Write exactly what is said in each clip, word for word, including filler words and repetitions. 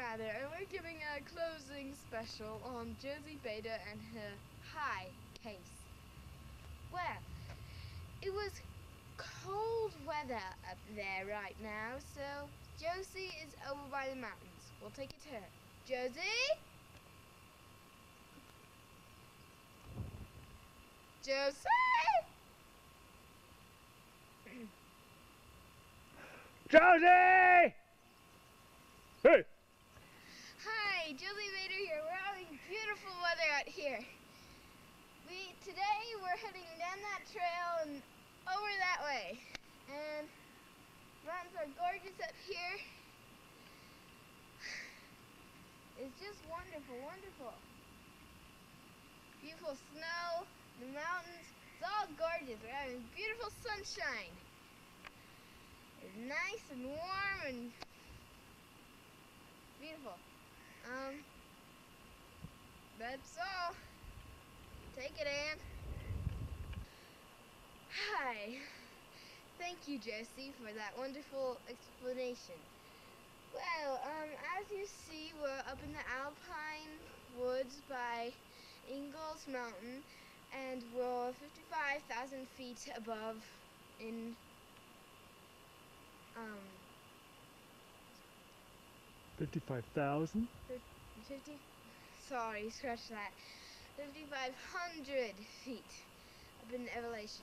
Rather, and we're giving a closing special on Josie Beta and her high case. Well, it was cold weather up there right now, so Josie is over by the mountains. We'll take it to her. Josie? Josie? Josie! Hey! Hi, Josie Vader here. We're having beautiful weather out here. We today we're heading down that trail and over that way. And mountains are gorgeous up here. It's just wonderful, wonderful. Beautiful snow, the mountains, it's all gorgeous. We're having beautiful sunshine. It's nice and warm and beautiful. Um, that's all. Take it, Ann. Hi. Thank you, Josie, for that wonderful explanation. Well, um, as you see, we're up in the Alpine Woods by Ingalls Mountain, and we're fifty-five thousand feet above in, um, fifty-five thousand? fifty, sorry, scratch that, fifty-five hundred feet up in elevation.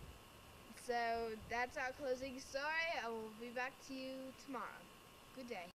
So that's our closing story. I will be back to you tomorrow. Good day.